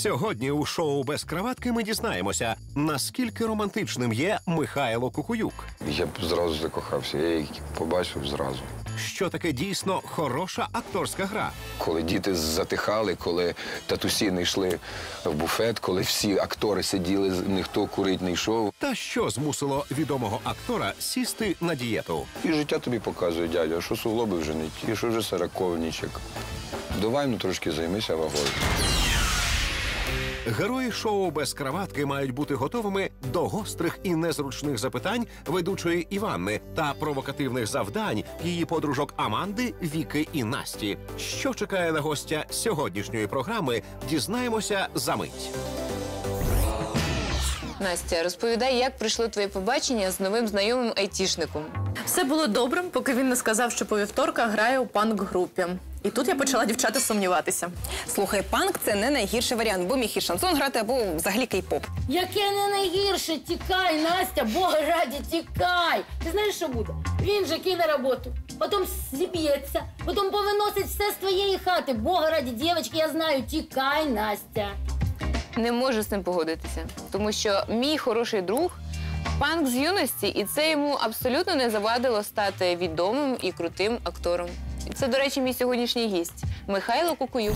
Сьогодні у шоу «Без краватки» ми дізнаємося, наскільки романтичним є Михайло Кукуюк. Я б зразу закохався, я її побачив зразу. Що таке дійсно хороша акторська гра? Коли діти затихали, коли татусі не йшли в буфет, коли всі актори сиділи, ніхто курить не йшов. Та що змусило відомого актора сісти на дієту? І життя тобі показує, дядя, що суглоби вже не ті, що вже сороковничок. Давай, ну, трошки займися вагою. Герої шоу «Без краватки» мають бути готовими до гострих і незручних запитань ведучої Іванни та провокативних завдань її подружок Аманди, Віки і Насті. Що чекає на гостя сьогоднішньої програми, дізнаємося за мить. Настя, розповідай, як пройшло твоє побачення з новим знайомим айтішником. Все було добре, поки він не сказав, що по вівторках грає у панк-групі. І тут я почала, дівчата, сумніватися. Слухай, панк – це не найгірший варіант, бо міг і шансон грати, або взагалі кей-поп. Яке не найгірше? Тікай, Настя, Бога раді, тікай! Ти знаєш, що буде? Він же кине роботу, потім зіб'ється, потім повиносить все з твоєї хати. Бога раді, дівчатки, я знаю, тікай, Настя. Не можу з цим погодитися, тому що мій хороший друг – панк з юності, і це йому абсолютно не завадило стати відомим і крутим актором. І це, до речі, мій сьогоднішній гість – Михайло Кукуюк.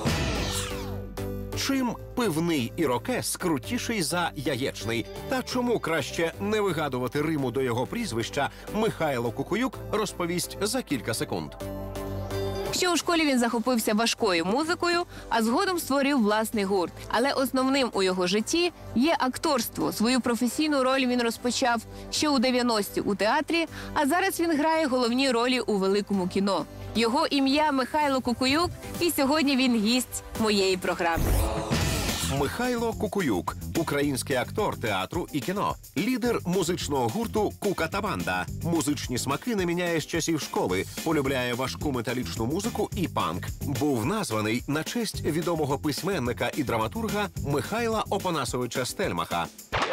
Чим пивний ірокез крутіший за яєчний? Та чому краще не вигадувати риму до його прізвища, Михайло Кукуюк розповість за кілька секунд. Ще у школі він захопився важкою музикою, а згодом створив власний гурт. Але основним у його житті є акторство. Свою професійну роль він розпочав ще у 90-ті у театрі, а зараз він грає головні ролі у великому кіно. Його ім'я Михайло Кукуюк, і сьогодні він гість моєї програми. Михайло Кукуюк – український актор театру і кіно, лідер музичного гурту «Кука та банда». Музичні смаки не міняє з часів школи, полюбляє важку металічну музику і панк. Був названий на честь відомого письменника і драматурга Михайла Опанасовича Стельмаха.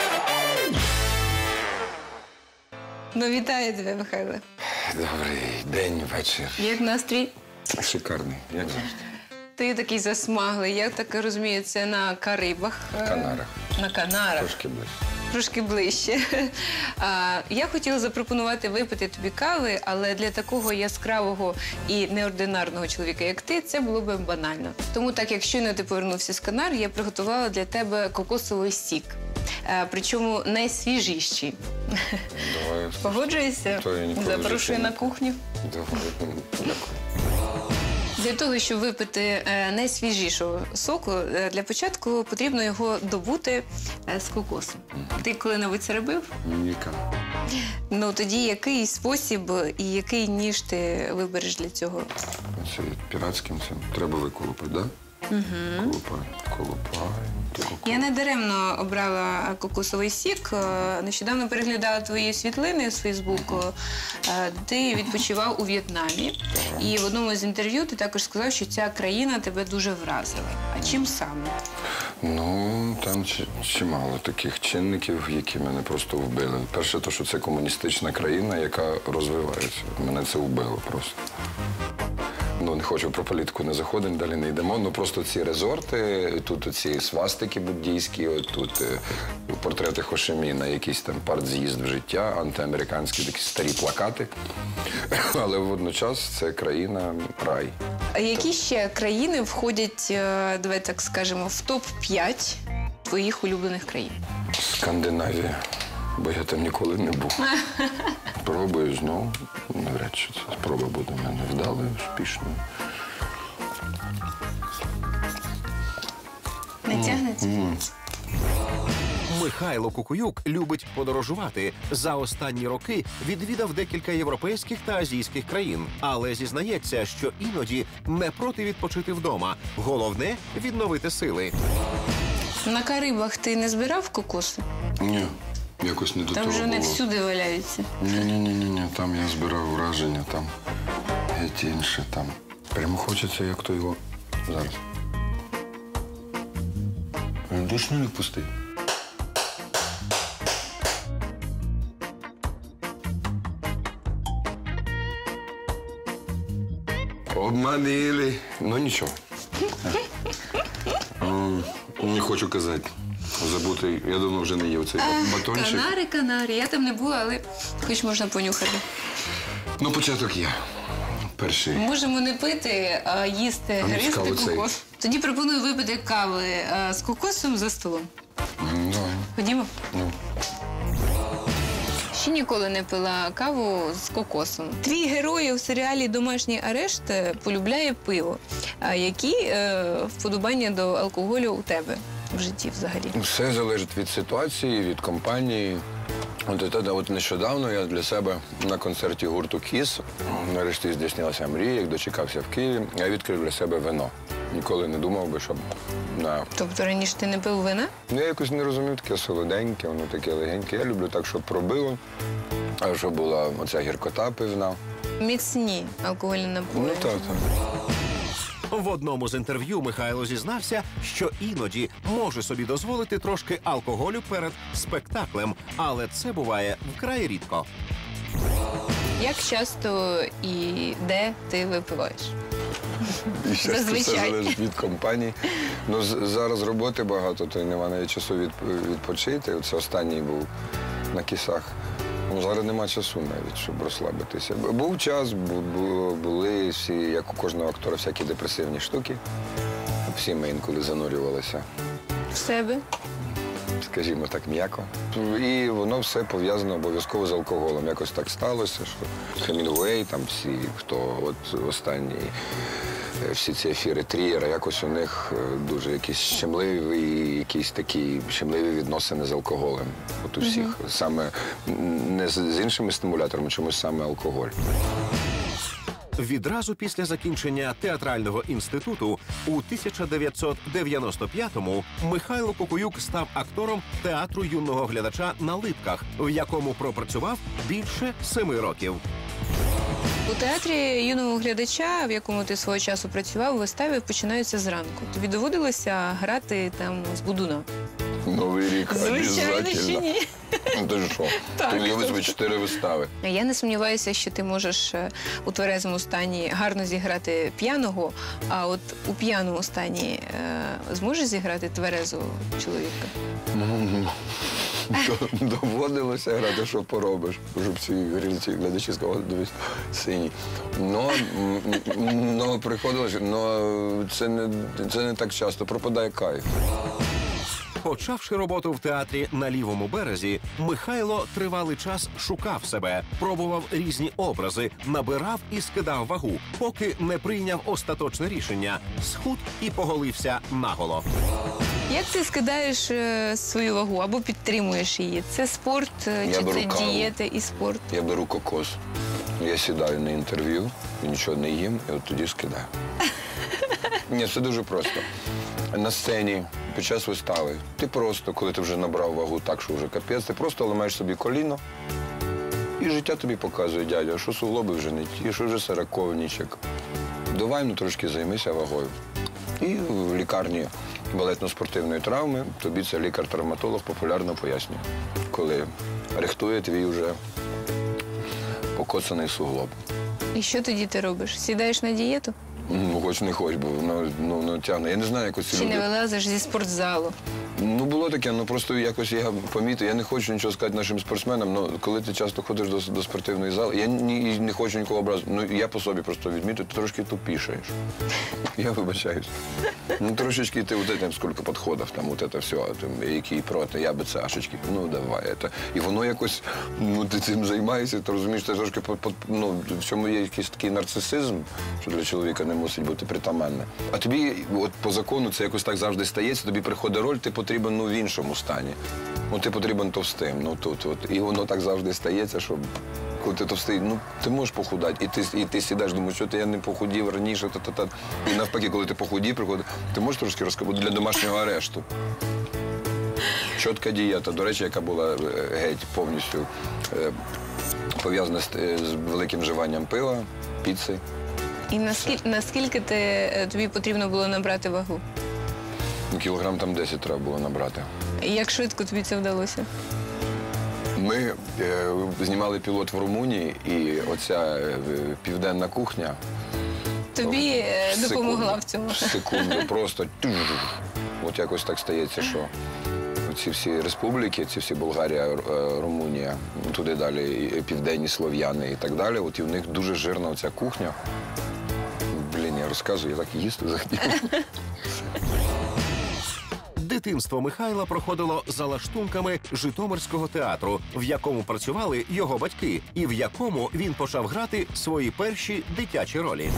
Ну, вітаю тебе, Михайле. Добрий день, вечір. Як настрій? Шикарний, як завжди. Ти такий засмаглий, я так розумію, це на Карибах. Канарах. На Канарах. Трошки ближче. Трошки ближче. Я хотіла запропонувати випити тобі кави, але для такого яскравого і неординарного чоловіка, як ти, це було б банально. Тому так, як щойно ти повернувся з Канар, я приготувала для тебе кокосовий сік. Причому найсвіжіший. Давай. Погоджуєшся? То я ніколи Запрошую в на житті кухню. Дякую. Для того, щоб випити найсвіжішого соку, для початку потрібно його добути з кокосу. Ти коли-небудь це робив? Ніка. Ну, тоді який спосіб і який ніж ти вибереш для цього? Це піратським цим. Треба виколупати, так? Угу. Колупаємо. Я не даремно обрала кокосовий сік. Нещодавно переглядала твої світлини з Фейсбуку. Ти відпочивав у В'єтнамі. І в одному з інтерв'ю ти також сказав, що ця країна тебе дуже вразила. А чим саме? Ну, там чимало таких чинників, які мене просто вбили. Перше, то, що це комуністична країна, яка розвивається. Мене це вбило просто. Ну, не хочу про політику, не заходимо, далі не йдемо. Ну, просто ці резорти, тут ці свастики буддійські, тут портрети Хошиміна, якийсь там партз'їзд в життя, антиамериканські такі старі плакати. Але водночас це країна-рай. А які ще країни входять, давай так скажемо, в топ-5 твоїх улюблених країн? Скандинавія, бо я там ніколи не був. Пробую знову. Навряд чи ця спроба буде в мене вдалою, успішною. Не тягнеться? Михайло Кукуюк любить подорожувати. За останні роки відвідав декілька європейських та азійських країн. Але зізнається, що іноді не проти відпочити вдома. Головне – відновити сили. На Карибах ти не збирав кокоси? Ні, якось не до того Там було. вже не всюди валяються. Ні, там я збирав враження, там геть інше, там. Прямо хочеться, як то його зараз. Душно не пустий. Обманили. Ну, нічого. Не хочу казати. Забути, я давно вже не їв цей батончик. Канари. Я там не була, але хоч можна понюхати. Ну, початок є. Перший. Можемо не пити, а їсти ну, гристи цікаво, кокос. Тоді пропоную випити кави з кокосом за столом. Давай. Ходімо? Ну. Ще ніколи не пила каву з кокосом. Твій герой у серіалі «Домашній арешт» полюбляє пиво. А які вподобання до алкоголю у тебе в житті взагалі? Все залежить від ситуації, від компанії. От нещодавно я для себе на концерті гурту «Кіс», нарешті здійснилася мрія, як дочекався в Києві, я відкрив для себе вино. Ніколи не думав би, щоб... Тобто раніше ти не пив вина? Я якось не розумів, таке солоденьке, воно таке легеньке. Я люблю так, щоб пробило, а щоб була оця гіркота пивна. Міцні алкогольні напої. Ну, так. В одному з інтерв'ю Михайло зізнався, що іноді може собі дозволити трошки алкоголю перед спектаклем, але це буває вкрай рідко. Як часто і де ти випиваєш? І ще все Зазвичай. залежить від компанії. Ну, зараз роботи багато, то й немає навіть часу відпочити. Це останній був на Кісах. Ну, зараз нема часу навіть, щоб розслабитися. Був час, були всі, як у кожного актора, всякі депресивні штуки. Всі ми інколи занурювалися, В себе? скажімо так, м'яко. І воно все пов'язано обов'язково з алкоголем. Якось так сталося, що Хемінгуей, там всі, хто от останні, всі ці ефіри Трієра, якось у них дуже якісь якісь такі щемливі відносини з алкоголем. От у всіх. Саме не з іншими стимуляторами, чомусь саме алкоголь. Відразу після закінчення театрального інституту у 1995-му Михайло Кукуюк став актором театру юного глядача на Липках, в якому пропрацював більше 7 років. У театрі юного глядача, в якому ти свого часу працював, вистави починаються зранку. Тобі доводилося грати там з Будуна? Новий рік, Звичайно, чи ні? Ну, ти ж що? Так. Ти уяви собі 4 вистави. Я не сумніваюся, що ти можеш у тверезому стані гарно зіграти п'яного, а от у п'яному стані зможеш зіграти тверезого чоловіка? Доводилося грати, що поробиш, щоб ці глядачі сказали, дивись, синій. Но приходилося, це не так часто, пропадає кайф. Почавши роботу в театрі на Лівому березі, Михайло тривалий час шукав себе, пробував різні образи, набирав і скидав вагу, поки не прийняв остаточне рішення – схуд і поголився наголо. Як ти скидаєш свою вагу або підтримуєш її? Це спорт, чи беру це каву. дієта і спорт? Я беру кокос, я сідаю на інтерв'ю, нічого не їм, і от тоді скидаю. Ні, все дуже просто. На сцені, під час вистави, ти просто, коли ти вже набрав вагу так, що вже капець, ти просто ламаєш собі коліно, і життя тобі показує, дядя, що суглоби вже не ті, що вже сороковничок. Давай, ну, трошки займися вагою. І в лікарні балетно-спортивної травми тобі це лікар-травматолог популярно пояснює, коли рихтує твій вже покоцаний суглоб. І що тоді ти робиш? Сідаєш на дієту? Ну, хоч не хоч, бо воно тягне. Я не знаю, як ось ці Чи не люди. вилазиш зі спортзалу? Ну, було таке, ну просто якось я помітив, я не хочу нічого сказати нашим спортсменам, але коли ти часто ходиш до спортивної зали, я не хочу нікого образити, ну я по собі просто відмітив, ти трошки тупішаєш. Я вибачаюсь. Ну, трошечки ти вот этим скільки підходів, там, вот это все, там, які проти, я би цашечки, ну, давай, это. І воно якось, ну, ти цим займаєшся, ти розумієш, ти трошки, ну, в цьому є якийсь такий нарцисизм, що для чоловіка не мусить бути притаманне. А тобі, от по закону, це якось так завжди стається, тобі приходить роль, ти потрібен, ну, в іншому стані. Ну, ти потрібен товстим, ну, тут, от. І воно так завжди стається, що коли ти товстий, ну, ти можеш похудати, і ти сідаєш, думаєш, що я не похудів раніше, та-та-та. І навпаки, коли ти похудів, приходить, ти можеш трошки розказати для домашнього арешту. Чітка дієта, до речі, яка була геть повністю пов'язана з великим вживанням пива, піци. І наскільки тобі потрібно було набрати вагу? Кілограм там 10 треба було набрати. І як швидко тобі це вдалося? Ми знімали пілот в Румунії, і оця південна кухня Тобі допомогла в цьому? Секунду, просто От якось так стається, що ці всі республіки, ці всі Болгарія, Румунія, туди далі, і південні слов'яни і так далі, от і в них дуже жирна оця кухня. Блін, я розказую, я так їсти захотів. Дитинство Михайла проходило за лаштунками Житомирського театру, в якому працювали його батьки, і в якому він почав грати свої перші дитячі ролі.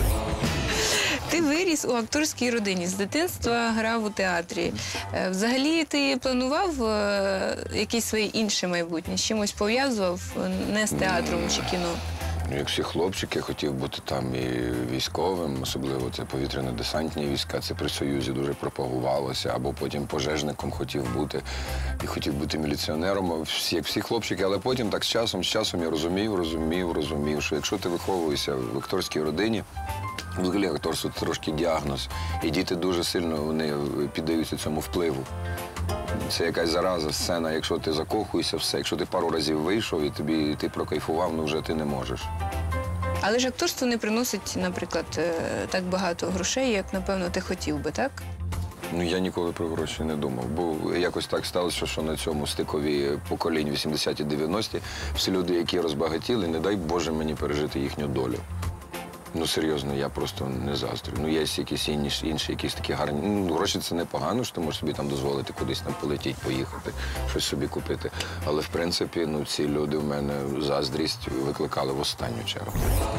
Ти виріс у акторській родині, з дитинства грав у театрі. Взагалі ти планував якесь своє інше майбутнє? З чимось пов'язував, не з театром чи кіно? Як всі хлопчики, хотів бути там і військовим, особливо це повітряно-десантні війська, це при Союзі дуже пропагувалося, або потім пожежником хотів бути, і хотів бути міліціонером, як всі хлопчики, але потім так з часом я розумів, що якщо ти виховуєшся в акторській родині, взагалі акторство – це трошки діагноз, і діти дуже сильно вони піддаються цьому впливу. Це якась зараза, сцена, якщо ти закохуєшся, все, якщо ти пару разів вийшов і ти прокайфував, ну вже ти не можеш. Але ж акторство не приносить, наприклад, так багато грошей, як, напевно, ти хотів би, так? Ну, я ніколи про гроші не думав, бо якось так сталося, що на цьому стикові поколінь 80-ті, 90-ті всі люди, які розбагатіли, не дай Боже мені пережити їхню долю. Ну, серйозно, я просто не заздрю. Ну, є якісь інші, якісь такі гарні. Ну, гроші – це непогано, що ти можеш собі там дозволити кудись там полетіти, поїхати, щось собі купити. Але, в принципі, ну, ці люди в мене заздрість викликали в останню чергу.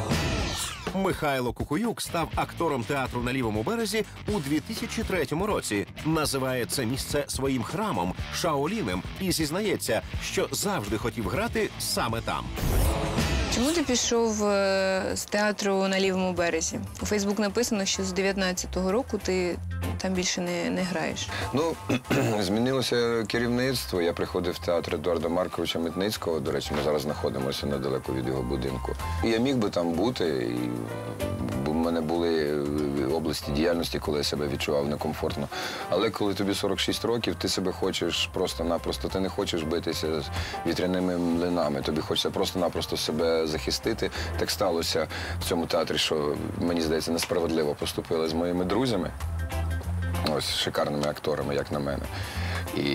Михайло Кукуюк став актором театру на Лівому березі у 2003 році. Називає це місце своїм храмом, Шаолінем, і зізнається, що завжди хотів грати саме там. Чому ти пішов з театру на Лівому березі? У Фейсбук написано, що з 19-го року ти там більше не граєш. Ну, змінилося керівництво. Я приходив в театр Едуарда Марковича Митницького. До речі, ми зараз знаходимося недалеко від його будинку. І я міг би там бути, і в мене були області діяльності, коли я себе відчував некомфортно. Але коли тобі 46 років, ти себе хочеш просто-напросто, ти не хочеш битися з вітряними млинами, тобі хочеться просто-напросто себе захистити. Так сталося в цьому театрі, що, мені здається, несправедливо поступили з моїми друзями. Ось, шикарними акторами, як на мене. І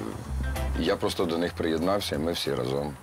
я просто до них приєднався, і ми всі разом.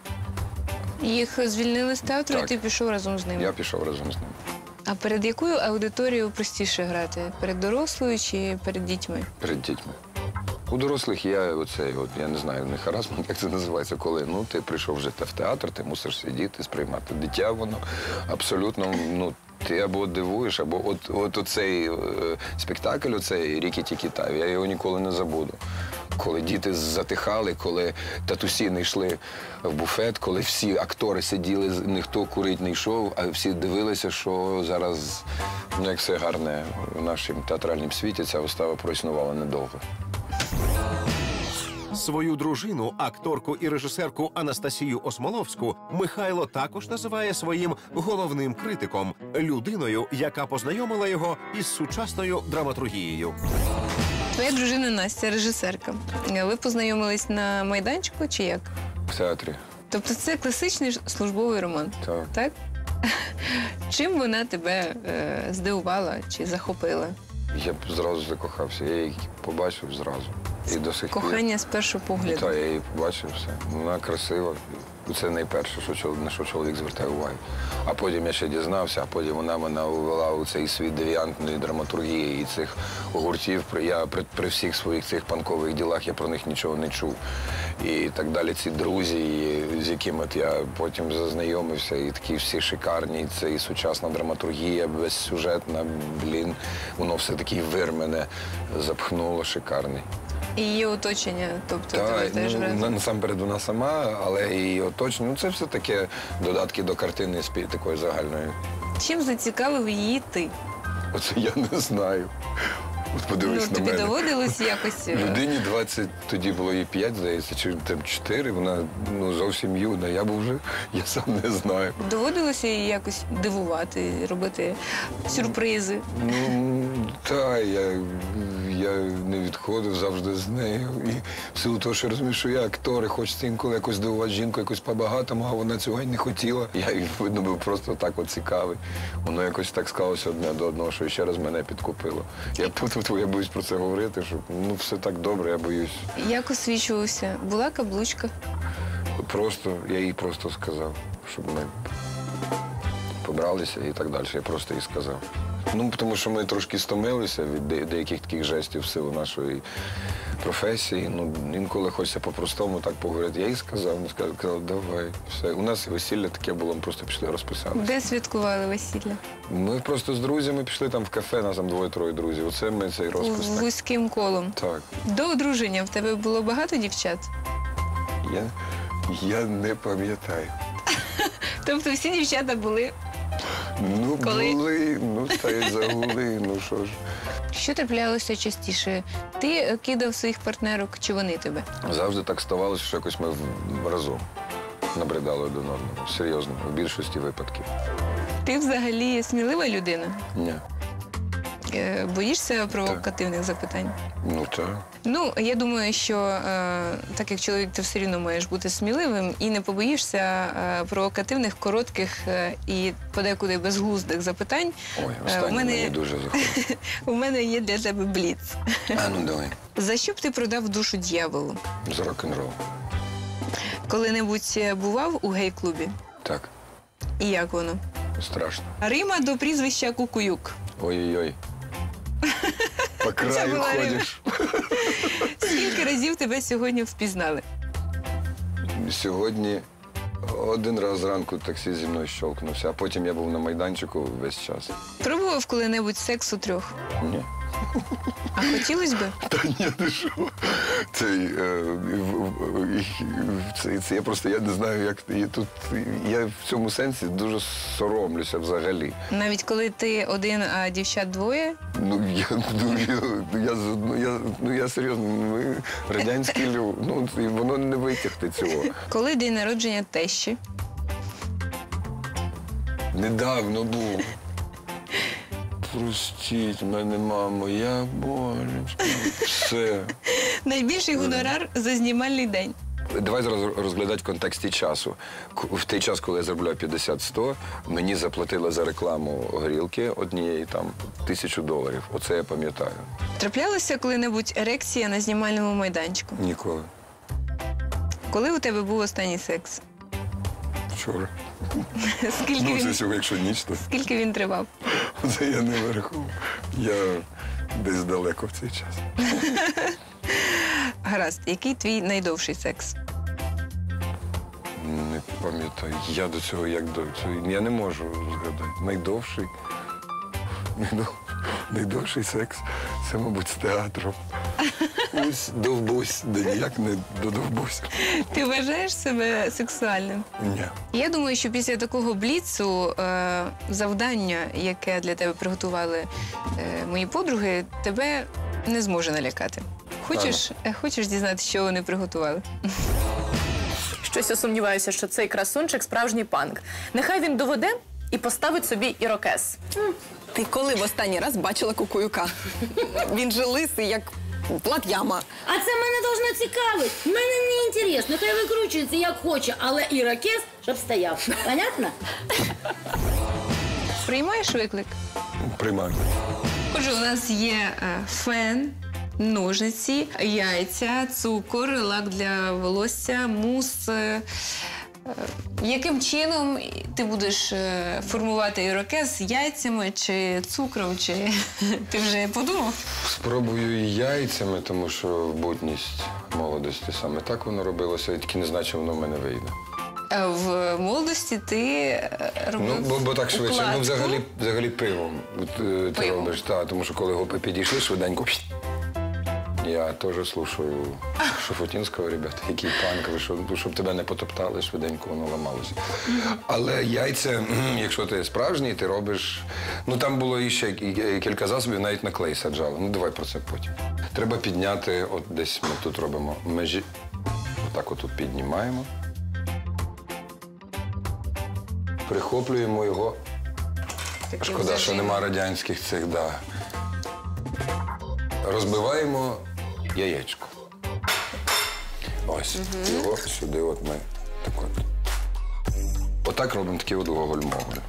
Їх звільнили з театру, Так. І ти пішов разом з ними? Я пішов разом з ними. А перед якою аудиторією простіше грати? Перед дорослою чи перед дітьми? Перед дітьми. У дорослих є оцей, я не знаю, не харазмент, як це називається, коли ти прийшов жити в театр, ти мусиш сидіти, сприймати дитя, воно абсолютно, ти або дивуєш, або от оцей спектакль, оцей «Рікі-тікі-та», я його ніколи не забуду. Коли діти затихали, коли татусі не йшли в буфет, коли всі актори сиділи, ніхто курить не йшов, а всі дивилися, що зараз, як все гарне в нашому театральному світі, ця вистава проіснувала недовго. Свою дружину, акторку і режисерку Анастасію Осмоловську, Михайло також називає своїм головним критиком – людиною, яка познайомила його із сучасною драматургією. Твоя дружина Настя – режисерка. Ви познайомились на майданчику чи як? В театрі. Тобто це класичний службовий роман, Так. так? Чим вона тебе здивувала чи захопила? Я б зразу закохався, я її побачив зразу. І до сих пір. Кохання з першого погляду. Так, я її побачив все. Вона красива. Це найперше, на що чоловік звертає увагу. А потім я ще дізнався, а потім вона мене увела у цей світ девіантної драматургії і цих гуртів. Я при всіх своїх цих панкових ділах я про них нічого не чув. І так далі. Ці друзі, з якими я потім зазнайомився, і такі всі шикарні. Це і сучасна драматургія, безсюжетна, воно все такий вир мене запхнуло, шикарний. І її оточення, тобто тебе теж вразило? Насамперед вона сама, але і її оточення. Це все таке додатки до картини такої загальної. Чим зацікавив її ти? Оце я не знаю. От подивись на Тобі мене. доводилось якось... Людині 20, тоді було їй 5, здається, чи там 4, вона зовсім юна. Я сам не знаю. Доводилося її якось дивувати, робити сюрпризи? Так, я не відходив завжди з нею. І в силу того, що я розумію, що я актор, і хочеться інколи якось здивувати жінку, якось по-багатому, а вона цього й не хотіла. Я їй, видно, був просто так от цікавий. Воно якось так склалося одне до одного, що ще раз мене підкупило. Я боюсь про це говорити, що ну все так добре, я боюсь. Як освічувався? Була каблучка? Просто, я їй просто сказав, щоб ми побралися і так далі. Я просто їй сказав. Ну, тому що ми трошки стомилися від деяких таких жестів в силу нашої професії. Ну, інколи хочеться по-простому так поговорити. Я їй сказав, сказав, давай, все. У нас весілля таке було, ми просто пішли розписалися. Де святкували весілля? Ми просто з друзями пішли там в кафе, нас там 2-3 друзів. Оце ми цей розпис. Так. Вузьким колом. Так. До одруження в тебе було багато дівчат? Я не пам'ятаю. Тобто всі дівчата були? Ну, Коли? були, ну, та й загули, ну що ж. Що траплялося частіше? Ти кидав своїх партнерок чи вони тебе? Завжди так ставалося, що якось ми разом набридали один одному. Серйозно, в більшості випадків. Ти взагалі смілива людина? Ні. Боїшся провокативних запитань? Ну, так. Ну, я думаю, що так як чоловік, ти все рівно маєш бути сміливим і не побоїшся провокативних, коротких і подекуди безглуздих запитань. Ой, останнє мені дуже заходить. У мене є для тебе бліц. А, ну давай. За що б ти продав душу дьяволу? За рок-н-рол. Коли-небудь бував у гей-клубі? Так, І як воно? страшно. Рима до прізвища Кукуюк. Ой-ой-ой. По краю була ходиш. Скільки разів тебе сьогодні впізнали? Сьогодні один раз зранку таксі зі мною щолкнувся, а потім я був на майданчику весь час. Пробував коли-небудь секс у трьох? Ні. А хотілося б? Та ні, ти що? Я просто я не знаю, як тут. Я в цьому сенсі дуже соромлюся взагалі. Навіть коли ти один, а дівчат двоє? Я серйозно, ми радянські люди. Ну, воно не витягти цього. Коли день народження тещі? Недавно був. Простіть мене, мамо, я божечка. Все. Найбільший гонорар за знімальний день? Давай зараз розглядати в контексті часу. В той час, коли я заробляв 50-100, мені заплатили за рекламу горілки однієї там $1000. Оце я пам'ятаю. Траплялася коли-небудь ерекція на знімальному майданчику? Ніколи. Коли у тебе був останній секс? Вчора. Скільки якщо ніч, то Скільки він тривав? це я не вирахував. Я десь далеко в цей час. Гаразд, який твій найдовший секс? Не пам'ятаю. Я до цього як до цього. Я не можу згадати. Найдовший секс це, мабуть, з театром. Ось довбусь, де ніяк не додовбусь. Ти вважаєш себе сексуальним? Ні. Я думаю, що після такого бліцу завдання, яке для тебе приготували мої подруги, тебе не зможе налякати. Хочеш дізнатися, що вони приготували? Щось я сумніваюся, що цей красунчик справжній панк. Нехай він доведе і поставить собі ірокез. Ти коли в останній раз бачила Кукуюка? Він же лисий, як плат'яма. А це мене должно цікавити. Мене не інтересно, нехай викручується як хоче, але ірокез, щоб стояв. Понятно? Приймаєш виклик? Приймаю. Отже, у нас є фен, ножниці, яйця, цукор, лак для волосся, мус. Яким чином ти будеш формувати ірокез з яйцями чи цукром, чи ти вже подумав? Спробую і яйцями, тому що в будність молодості саме так воно робилося, і тільки не знаю, чи воно в мене вийде. А в молодості ти робив Ну, бо так швидше. Ну, укладку. взагалі пивом ти Пивом. робиш. Так, тому що коли гопи підійшли швиденько. Я теж слушаю Шафутінського, ребята, який панк, щоб тебе не потоптали, швиденько воно ламалося. Але яйця, якщо ти справжній, ти робиш... Ну, там було іще кілька засобів, навіть на клей саджали. Ну, давай про це потім. Треба підняти, от десь ми тут робимо межі. Отак отут піднімаємо. Прихоплюємо його. Шкода, що нема радянських цих, да. Розбиваємо яєчко. Ось, його сюди от ми так от. Отак робимо такі от гоголь-моголь.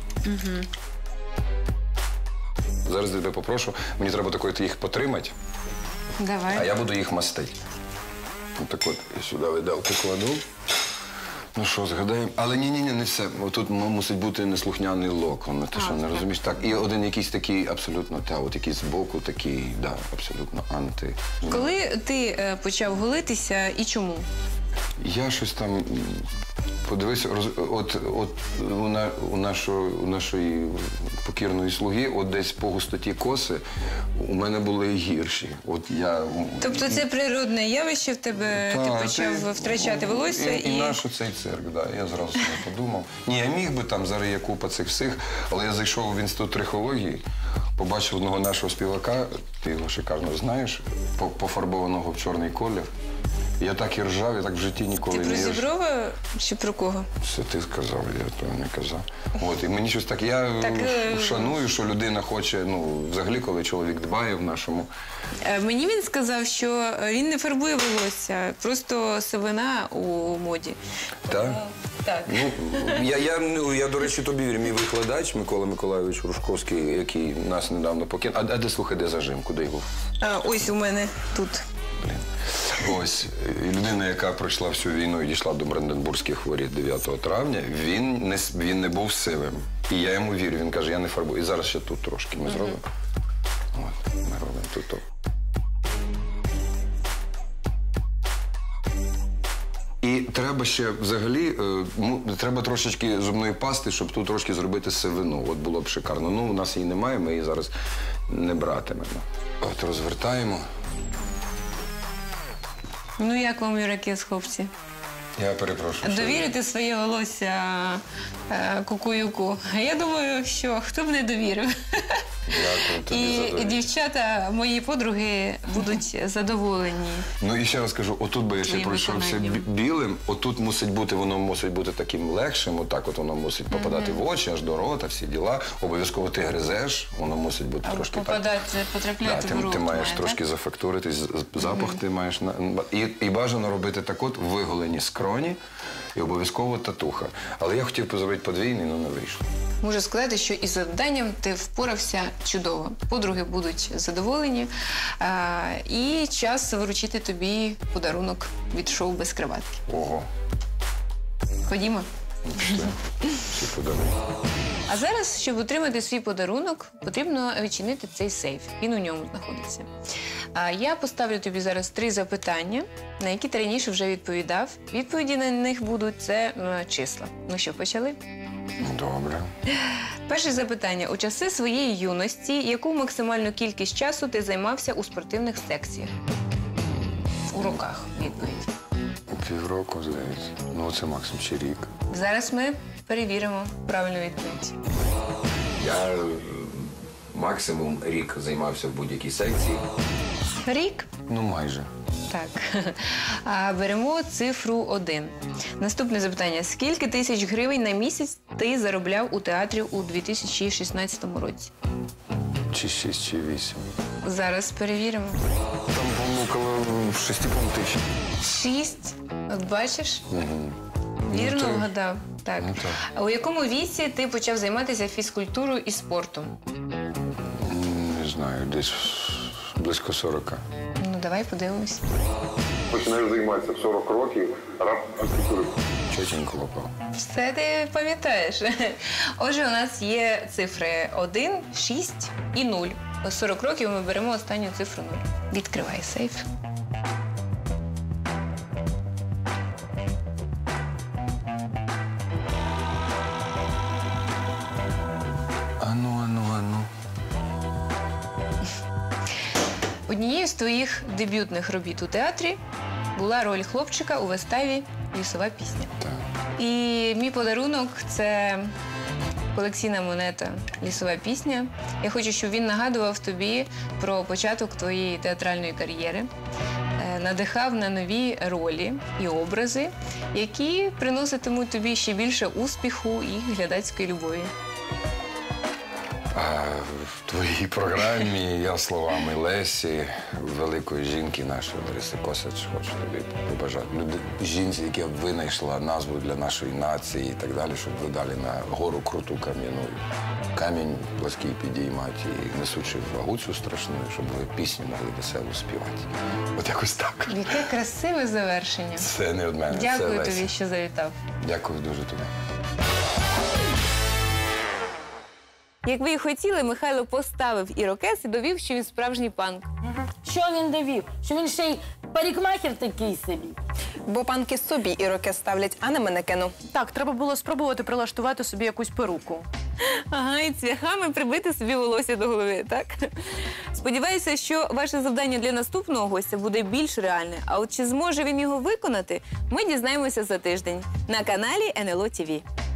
Зараз я тебе попрошу, мені треба такою їх потримати, Давай. а я буду їх мастити. Отак от я сюди виделку кладу. Ну що, згадаємо. Але ні, не все. Тут мусить бути неслухняний локон. Ти що, не розумієш? Так, і один якийсь такий абсолютно, от якийсь збоку такий, да, абсолютно анти. Коли ти почав голитися і чому? Я щось там подивився, от у нашої покірної слуги, от десь по густоті коси у мене були гірші. От я... Тобто це природне явище в тебе, ти почав втрачати волосся і... нащо цей цирк, да, я зразу собі подумав. Ні, я міг би, там зараз є купа цих всіх, але я зайшов в інститут трихології, побачив одного нашого співака, ти його шикарно знаєш, пофарбованого в чорний колір. Я так і ржав, я так в житті ніколи не ржав. Ти про Зіброва чи про кого? Це ти сказав, я того не казав. От, і мені щось так, я шаную, що людина хоче, ну, взагалі, коли чоловік дбає в нашому. Мені він сказав, що він не фарбує волосся, просто сивина у моді. Так? Так. Ну, я, до речі, тобі вірю, мій викладач Микола Миколайович Рушковський, який нас недавно покинув. А де, слухай, де зажим? Куди його? Ось у мене тут. Блін. Ось, людина, яка пройшла всю війну і дійшла до Бранденбурзьких воріт 9 травня, він не був сивим. І я йому вірю, він каже, я не фарбую. І зараз ще тут трошки ми зробимо. От, ми робимо тут. І треба ще взагалі, треба трошечки зубної пасти, щоб тут трошки зробити сивину. От було б шикарно. Ну, у нас її немає, ми її зараз не братимемо. От, розвертаємо. Ну, як вам, Ірокез, хлопці? Я перепрошую. Довірити своє волосся Кукуюку? Я думаю, що хто б не довірив. Дякую тобі за І дівчата, мої подруги, будуть задоволені. Ну і ще раз кажу, отут би я ще пройшовся білим, отут воно мусить бути таким легшим, отак от воно мусить попадати в очі, аж до рота, всі діла. Обов'язково ти гризеш, воно мусить бути трошки так. Потрапляти в рот. Ти маєш трошки зафактуритись, запах ти маєш. І бажано робити так от виголені скроні і обов'язково татуха. Але я хотів зробити подвійний, але не вийшло. Можу сказати, що із завданням ти впорався чудово. Подруги будуть задоволені. І час вручити тобі подарунок від шоу «Без краватки». Ого. Ходімо. Всі подарунки. А зараз, щоб отримати свій подарунок, потрібно відчинити цей сейф. Він у ньому знаходиться. Я поставлю тобі зараз 3 запитання, на які ти раніше вже відповідав. Відповіді на них будуть це числа. Ну що, почали? Добре. Перше запитання. У часи своєї юності, яку максимальну кількість часу ти займався у спортивних секціях? У роках відповідь. Півроку, здається. Ну, це максимум чи рік. Зараз ми перевіримо правильну відповідь. Я максимум рік займався в будь-якій секції. Рік? Ну, майже. Так. Беремо цифру 1. Наступне запитання. Скільки тисяч гривень на місяць ти заробляв у театрі у 2016 році? Чи 6, чи 8. Зараз перевіримо. Там, по-моєму, около 6 тисяч. 6? От бачиш? Вірно вгадав? Так. Ну, так. А у якому віці ти почав займатися фізкультурою і спортом? Не знаю, десь близько 40. Ну, давай подивимось. Починаєш займатися в 40 років, раптом фізкультурою. Чотенько попав. Все ти пам'ятаєш. Отже, у нас є цифри 1, 6 і 0. Ось 40 років ми беремо останню цифру 0. Відкривай сейф. Ану. Однією з твоїх дебютних робіт у театрі була роль хлопчика у виставі «Лісова пісня». Так. І мій подарунок – це колекційна монета «Лісова пісня». Я хочу, щоб він нагадував тобі про початок твоєї театральної кар'єри, надихав на нові ролі і образи, які приноситимуть тобі ще більше успіху і глядацької любові. В твоїй програмі я словами Лесі, великої жінки нашої Лариси Косач, хочу тобі побажати. Жінці, яка винайшла назву для нашої нації і так далі, щоб ви дали на гору круту кам'яну. Камінь плоский підіймати і несучи вагу цю страшну, щоб ви пісню могли весело співати. От якось так. Яке красиве завершення. Це не від мене, це Дякую Леся. тобі, що завітав. Дякую дуже тобі. Як ви і хотіли, Михайло поставив ірокез і довів, що він справжній панк. Що він довів? Що він ще й парикмахер такий собі. Бо панки собі ірокез ставлять, а не манекену. Так, треба було спробувати прилаштувати собі якусь перуку. Ага, і цвяхами прибити собі волосся до голови, так? Сподіваюся, що ваше завдання для наступного гостя буде більш реальне. А от чи зможе він його виконати, ми дізнаємося за тиждень на каналі НЛО ТВ.